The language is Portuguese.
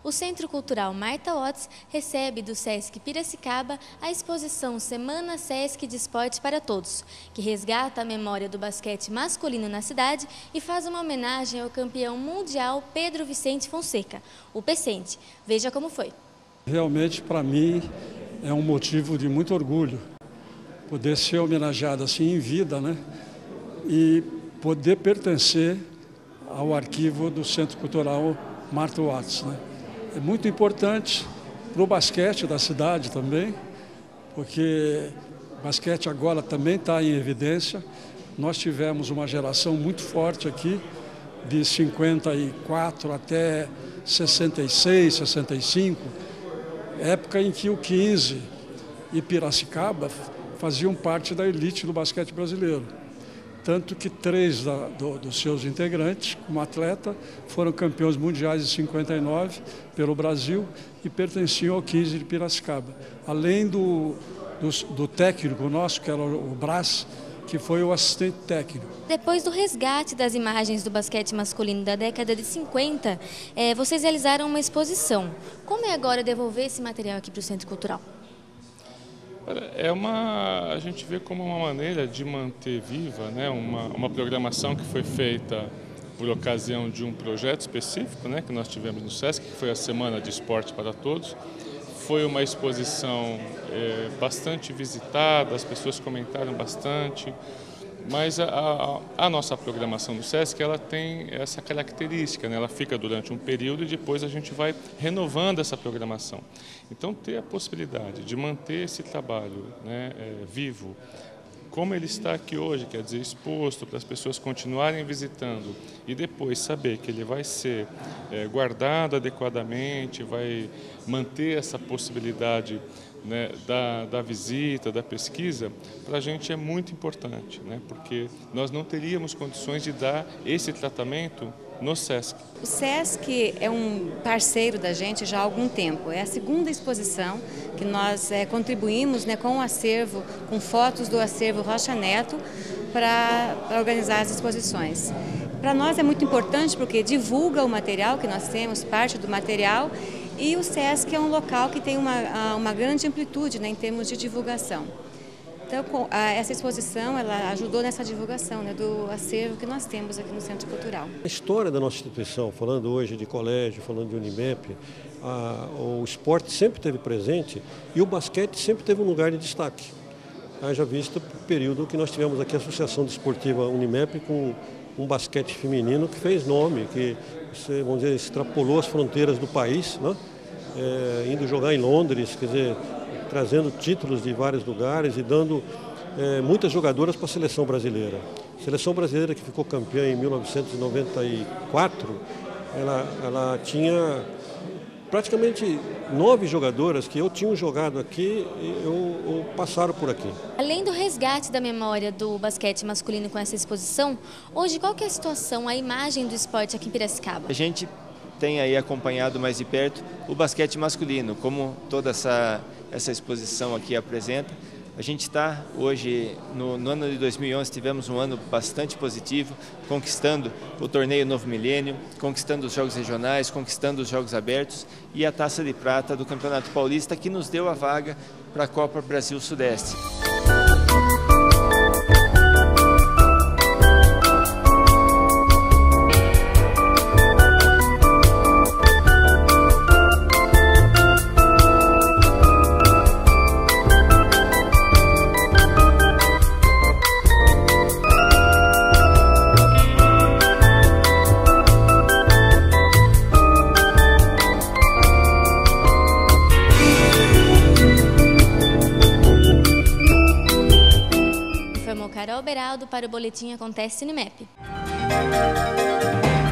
o Centro Cultural Marta Watts recebe do Sesc Piracicaba a exposição Semana Sesc de Esportes para Todos, que resgata a memória do basquete masculino na cidade e faz uma homenagem ao campeão mundial Pedro Vicente Fonseca, o Pecente. Veja como foi. Realmente, para mim, é um motivo de muito orgulho poder ser homenageado assim em vida, né? E poder pertencer ao arquivo do Centro Cultural Marta Watts, né? É muito importante para o basquete da cidade também, porque o basquete agora também está em evidência. Nós tivemos uma geração muito forte aqui, de 54 até 66, 65, época em que o 15 e Piracicaba faziam parte da elite do basquete brasileiro. Tanto que 3 dos seus integrantes, como atleta, foram campeões mundiais em 59 pelo Brasil e pertenciam ao 15 de Piracicaba. Além do técnico nosso, que era o Brás, que foi o assistente técnico. Depois do resgate das imagens do basquete masculino da década de 50, vocês realizaram uma exposição. Como é agora devolver esse material aqui para o Centro Cultural? A gente vê como uma maneira de manter viva, né, uma programação que foi feita por ocasião de um projeto específico, né, que nós tivemos no Sesc, que foi a Semana de Esporte para Todos. Foi uma exposição bastante visitada, as pessoas comentaram bastante, mas a nossa programação no Sesc, ela tem essa característica, né? Ela fica durante um período e depois a gente vai renovando essa programação. Então, ter a possibilidade de manter esse trabalho, né, vivo, como ele está aqui hoje, quer dizer, exposto para as pessoas continuarem visitando e depois saber que ele vai ser guardado adequadamente, vai manter essa possibilidade, né, da visita, da pesquisa, para a gente é muito importante, né, porque nós não teríamos condições de dar esse tratamento no Sesc. O Sesc é um parceiro da gente já há algum tempo. É a segunda exposição que nós contribuímos, né, com o acervo, com fotos do acervo Rocha Neto para organizar as exposições. Para nós é muito importante porque divulga o material que nós temos, parte do material, e o Sesc é um local que tem uma grande amplitude, né, em termos de divulgação. Então, essa exposição ela ajudou nessa divulgação, né, do acervo que nós temos aqui no Centro Cultural. A história da nossa instituição, falando hoje de colégio, falando de Unimep, o esporte sempre esteve presente e o basquete sempre teve um lugar de destaque. Haja vista o período que nós tivemos aqui a Associação Desportiva Unimep com um basquete feminino que fez nome, que, vamos dizer, extrapolou as fronteiras do país, né? Indo jogar em Londres, quer dizer, trazendo títulos de vários lugares e dando muitas jogadoras para a seleção brasileira. A seleção brasileira que ficou campeã em 1994, ela tinha praticamente 9 jogadoras que eu tinha jogado aqui ou passaram por aqui. Além do resgate da memória do basquete masculino com essa exposição, hoje qual que é a situação, a imagem do esporte aqui em Piracicaba? A gente tem aí acompanhado mais de perto o basquete masculino, como toda essa exposição aqui apresenta. A gente está hoje, no ano de 2011, tivemos um ano bastante positivo, conquistando o torneio Novo Milênio, conquistando os Jogos Regionais, conquistando os Jogos Abertos e a Taça de Prata do Campeonato Paulista, que nos deu a vaga para a Copa Brasil Sudeste. Carol Beraldo para o Boletim Acontece Unimep.